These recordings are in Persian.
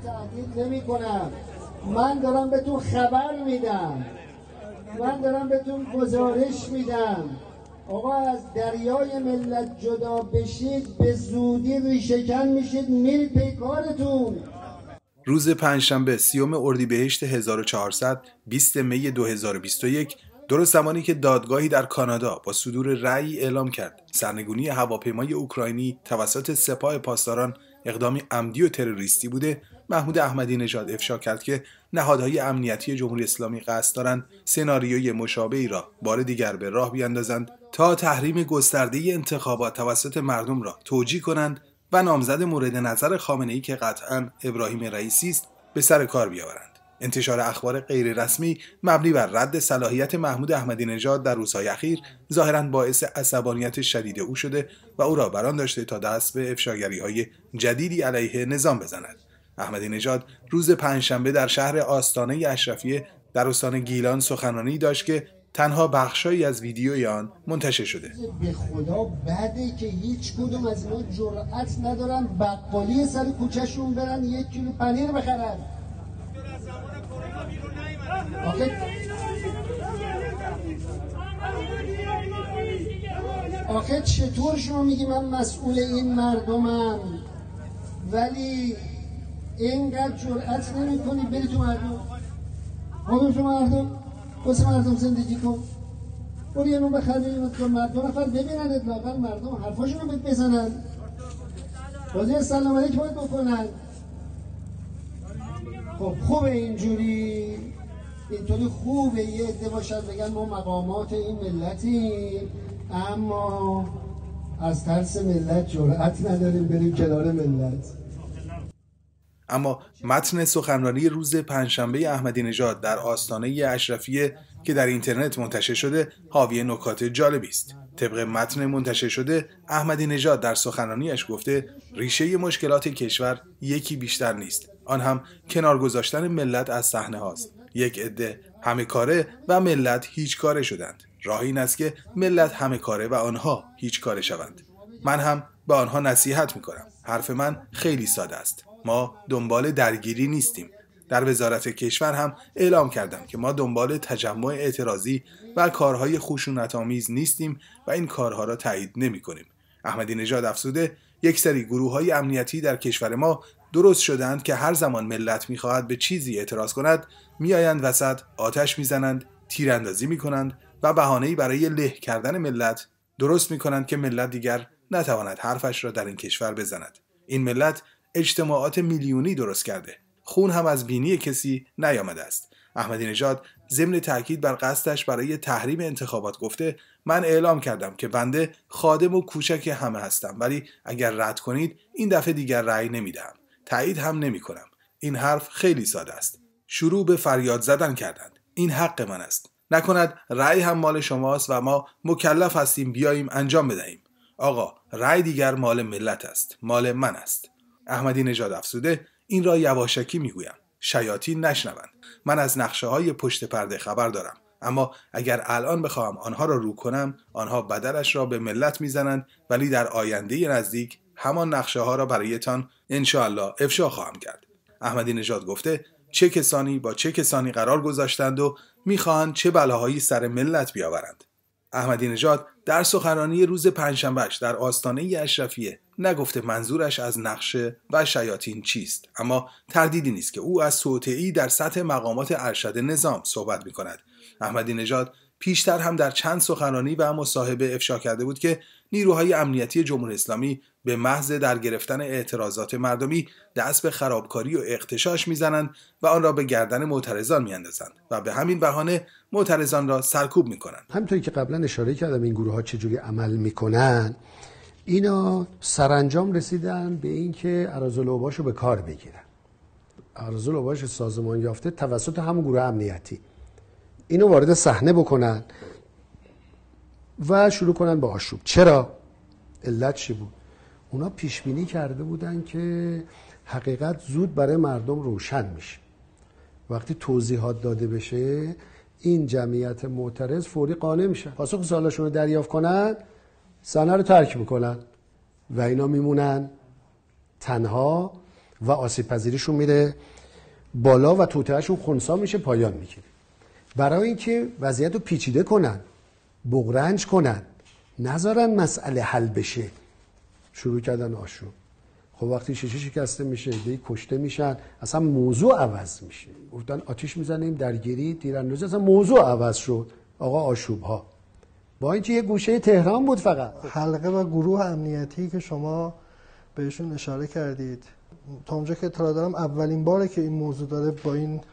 تهدید نمی کنم، من دارم بهتون خبر میدم، من دارم بهتون گزارش میدم. آقا از دریای ملت جدا بشید به زودی ریشه‌کن میشید، میرید پی کارتون. روز پنجشنبه 30 اردیبهشت 1400 20 می 2021 درست زمانی که دادگاهی در کانادا با صدور رأی اعلام کرد سرنگونی هواپیمای اوکراینی توسط سپاه پاسداران اقدامی عمدی و تروریستی بوده، محمود احمدی نژاد افشا کرد که نهادهای امنیتی جمهوری اسلامی قصد دارند سناریوی مشابهی را بار دیگر به راه بیاندازند تا تحریم گسترده انتخابات توسط مردم را توجیه کنند و نامزد مورد نظر خامنه‌ای که قطعاً ابراهیم رئیسی است به سر کار بیاورند. انتشار اخبار غیررسمی مبنی بر رد صلاحیت محمود احمدی نژاد در روزهای اخیر ظاهراً باعث عصبانیت شدید او شده و او را برآن داشته تا دست به افشاگری‌های جدیدی علیه نظام بزند. احمدی نژاد روز پنجشنبه در شهر آستانه اشرفیه در استان گیلان سخنرانی داشت که تنها بخشایی از ویدیوی آن منتشر شده. به خدا بده که هیچ کدوم از اینا جرأت ندارن بقالی سر کوچه‌شون برن 1 کیلو پنیر بخرن. آخه چطور شما میگی من مسئول این مردمم ولی اینقدر جرأت نمی کنی بری تو مردم؟ برو تو مردم، واسه مردم زندگی کن، برو یه نون بخری تو مردم نفر ببینن، لااقل مردم حرفاشون رو بزنن، بازی سلام علیک باید بکنن. خب خوبه اینطوری خوبه یه عده باشن بگن ما مقامات این ملتیم، اما از ترس ملت جرأت نداریم بریم کنار ملت. اما متن سخنرانی روز پنجشنبه احمدی نژاد در آستانه اشرفیه که در اینترنت منتشر شده حاوی نکات جالبی است. طبق متن منتشر شده احمدی نژاد در سخنرانیش گفته ریشه مشکلات کشور یکی بیشتر نیست، آن هم کنار گذاشتن ملت از صحنه هاست. یک عده همه کاره و ملت هیچ کاره شدند. راه این است که ملت همه کاره و آنها هیچ کاره شوند. من هم به آنها نصیحت میکنم. حرف من خیلی ساده است. ما دنبال درگیری نیستیم. در وزارت کشور هم اعلام کردم که ما دنبال تجمع اعتراضی و کارهای خشونت‌آمیز نیستیم و این کارها را تایید نمی‌کنیم. احمدی نژاد افزوده یک سری گروه‌های امنیتی در کشور ما درست شدند که هر زمان ملت می‌خواهد به چیزی اعتراض کند میآیند وسط آتش می‌زنند، تیراندازی می‌کنند و بهانه‌ای برای له کردن ملت درست می‌کنند که ملت دیگر نتواند حرفش را در این کشور بزند. این ملت اجتماعات میلیونی درست کرده. خون هم از بینی کسی نیامده است. احمدی نژاد ضمن تاکید بر قصدش برای تحریم انتخابات گفته من اعلام کردم که بنده خادم و کوچک همه هستم، ولی اگر رد کنید این دفعه دیگر رأی نمیدهم، تایید هم نمیکنم. این حرف خیلی ساده است. شروع به فریاد زدن کردند. این حق من است. نکند رأی هم مال شماست و ما مکلف هستیم بیاییم انجام بدهیم. آقا رأی دیگر مال ملت است، مال من است. احمدی نژاد افزوده این را یواشکی میگویم، شیاطین نشنوند. من از نقشه‌های پشت پرده خبر دارم، اما اگر الان بخواهم آنها را رو کنم آنها بدلش را به ملت میزنند، ولی در آینده نزدیک همان نقشه‌ها را برایتان انشاءالله افشا خواهم کرد. احمدی نژاد گفته چه کسانی با چه کسانی قرار گذاشتند و میخواهند چه بلاهایی سر ملت بیاورند. احمدی نژاد در سخنرانی روز پنجشنبهش در آستانه اشرفیه نگفته منظورش از نقشه و شیاطین چیست، اما تردیدی نیست که او از توطئه‌ای در سطح مقامات ارشد نظام صحبت می‌کند. احمدی نژاد پیشتر هم در چند سخنرانی و مصاحبه افشا کرده بود که نیروهای امنیتی جمهوری اسلامی به محض در گرفتن اعتراضات مردمی دست به خرابکاری و اغتشاش میزنند و آن را به گردن معترضان میاندازند و به همین بهانه معترضان را سرکوب میکنند. همونطوری که قبلا اشاره کردم این گروه ها چجوری عمل میکنن، اینا سرانجام رسیدن به این که اراذل اوباش رو به کار بگیرن. اراذل اوباش سازمان یافته توسط همون گروه امنیتی اینو وارد صحنه بکنن و شروع کنن به آشوب. چرا؟ علت چی بود؟ اونا پیش بینی کرده بودن که حقیقت زود برای مردم روشن میشه. وقتی توضیحات داده بشه این جمعیت معترض فوری قانع میشه، پاسخ سوالاشون رو دریافت کنن، صحنه رو ترک میکنن و اینا میمونن تنها و آسیب پذیریشون میره بالا و توطئه‌شون خنثی میشه، پایان میگیره. برای اینکه وضعیت رو پیچیده کنن، بغرنج کنن، نذارن مسئله حل بشه، شروع کردن آشوب. خب وقتی شیشه شکسته میشه، دی کشته میشن، اصلا موضوع عوض میشه. گفتن آتیش میزنیم درگیری، تیراندازی، اصلا موضوع عوض شد. آقا آشوب ها، با اینکه یه گوشه تهران بود فقط. حلقه و گروه امنیتی که شما بهشون اشاره کردید، تا اونجا که اطلاع دارم اولین باره که این موضوع داره با این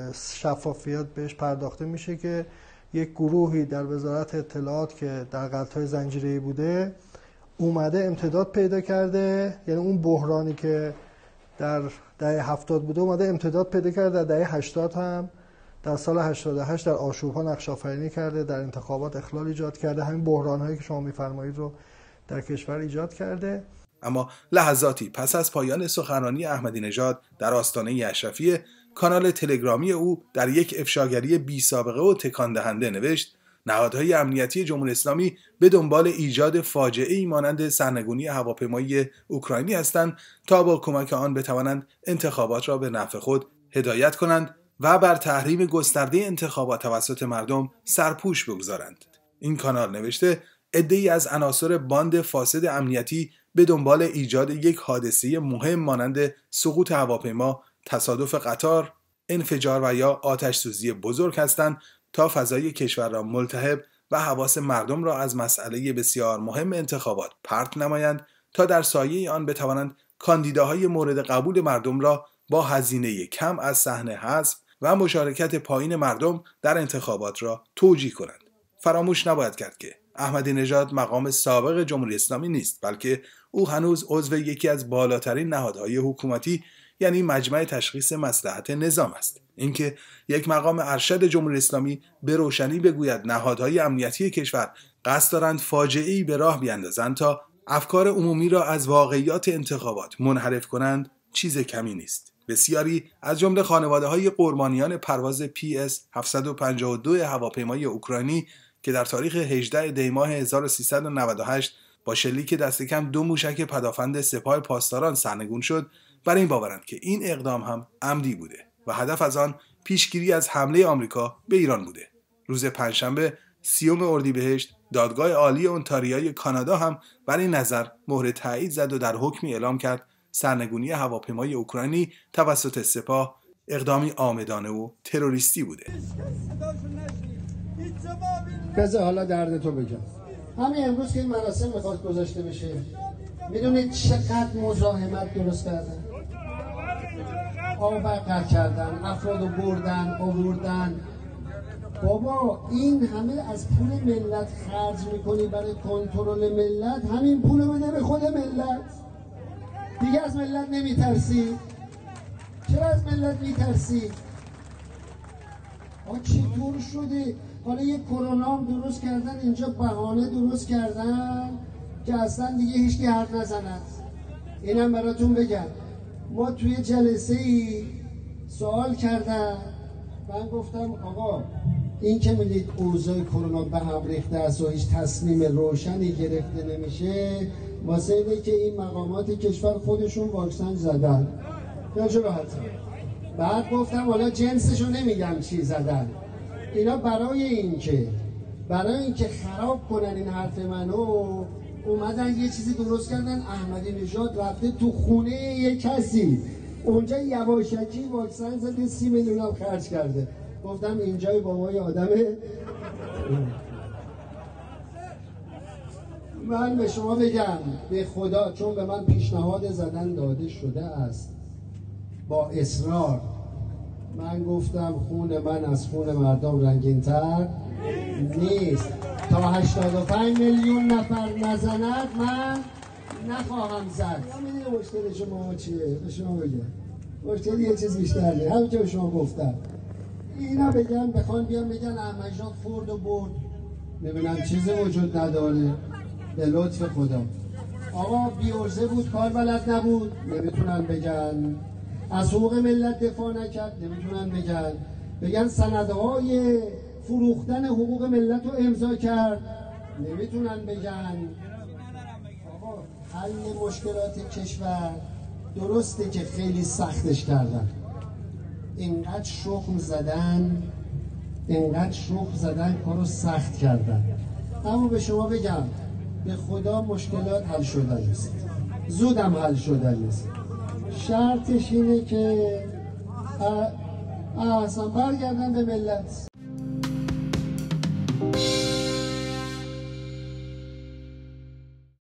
شفافیت بهش پرداخته میشه که یک گروهی در وزارت اطلاعات که در غلط‌های زنجیره‌ای بوده اومده امتداد پیدا کرده، یعنی اون بحرانی که در دهه 70 بوده اومده امتداد پیدا کرده، در دهه 80 هم در سال 88 در آشوب‌ها نقش آفرینی کرده، در انتخابات اخلال ایجاد کرده، همین بحران‌هایی که شما می‌فرمایید رو در کشور ایجاد کرده. اما لحظاتی پس از پایان سخنرانی احمدی نژاد در آستانه اشرفیه، کانال تلگرامی او در یک افشاگری بی سابقه و تکان دهنده نوشت: نهادهای امنیتی جمهوری اسلامی به دنبال ایجاد فاجعه‌ای مانند سرنگونی هواپیمایی اوکراینی هستند تا با کمک آن بتوانند انتخابات را به نفع خود هدایت کنند و بر تحریم گسترده انتخابات توسط مردم سرپوش بگذارند. این کانال نوشته عده‌ای از عناصر باند فاسد امنیتی به دنبال ایجاد یک حادثه مهم مانند سقوط هواپیما، تصادف قطار، انفجار و یا آتش سوزی بزرگ هستند تا فضای کشور را ملتهب و حواس مردم را از مسئله بسیار مهم انتخابات پرت نمایند تا در سایه آن بتوانند کاندیداهای مورد قبول مردم را با هزینه کم از صحنه حذف و مشارکت پایین مردم در انتخابات را توجیه کنند. فراموش نباید کرد که احمدی نژاد مقام سابق جمهوری اسلامی نیست، بلکه او هنوز عضو یکی از بالاترین نهادهای حکومتی یعنی مجمع تشخیص مصلحت نظام است. اینکه یک مقام ارشد جمهوری اسلامی به روشنی بگوید نهادهای امنیتی کشور قصد دارند فاجعه‌ای به راه بیاندازند تا افکار عمومی را از واقعیات انتخابات منحرف کنند، چیز کمی نیست. بسیاری از جمله خانواده‌های قربانیان پرواز PS 752 هواپیمای اوکراینی که در تاریخ 18 دی ماه 1398 با شلیک دست کم 2 موشک پدافند سپاه پاسداران سرنگون شد، بر این باورند که این اقدام هم عمدی بوده و هدف از آن پیشگیری از حمله آمریکا به ایران بوده. روز پنجشنبه 30 اردیبهشت دادگاه عالی اونتاریوی کانادا هم بر این نظر مهر تایید زد و در حکمی اعلام کرد سرنگونی هواپیمای اوکراینی توسط سپاه اقدامی عامدانه و تروریستی بوده. بذار حالا دردتو بگم. همین امروز که این مراسم میخواد گذاشته بشه، میدونید چقدر مزاحمت درست کردن؟ آوردن کردن، افرادو بردن، آوردن. بابا این همه از پول ملت خرج میکنی برای کنترل ملت، همین پولو بده به خود ملت. دیگه از ملت نمیترسی؟ چرا از ملت میترسی؟ چطور شده؟ حالا یک کرونا هم درست کردن اینجا، بهانه درست کردن که اصلا دیگه هیچکی حرف نزند. اینم براتون بگم، ما توی جلسه ای سوال کردن، من گفتم آقا این که میدید اوضاع کرونا به هم ریخته است و هیچ تصمیم روشنی گرفته نمیشه، واسه اینه که این مقامات کشور خودشون واکسن زدن. خیلی راحته. بعد گفتم حالا جنسشو نمیگم چی زدن، اینا برای اینکه خراب کنن این حرف منو اومدن یه چیزی درست کردن. احمدی نژاد رفته تو خونه یک کسی، اونجا یواشکی واکسن زده، 30 میلیون هم خرج کرده. گفتم اینجای بابای آدمه. من به شما بگم به خدا، چون به من پیشنهاد زدن داده شده است با اصرار، من گفتم خون من از خون مردم رنگین‌تر نیست. تا 85 میلیون نفر نزند من نخواهم زد. میدونی مشکل شما چیه؟ به شما بگم مشکل یه چیز بیشتره. همون که به شما گفتم، اینا بخوان بیان بگن احمدی نژاد خورد و برد، ببینم چیزی وجود نداره. به لطف خدا آقا بی‌عرضه بود، کار بلد نبود، نمیتونن بگن. از حقوق ملت دفاع نکرد، نمیتونن بگن سندهای فروختن حقوق ملت رو امضا کرد، نمیتونن بگن. آقا حل مشکلات کشور درسته که خیلی سختش کردن، اینقدر شخم زدن کارو سخت کردن. اما به شما بگم به خدا مشکلات حل شدن نیست، زودم حل شدن نیست. شرطش اینه که اصلا برگردن به ملت.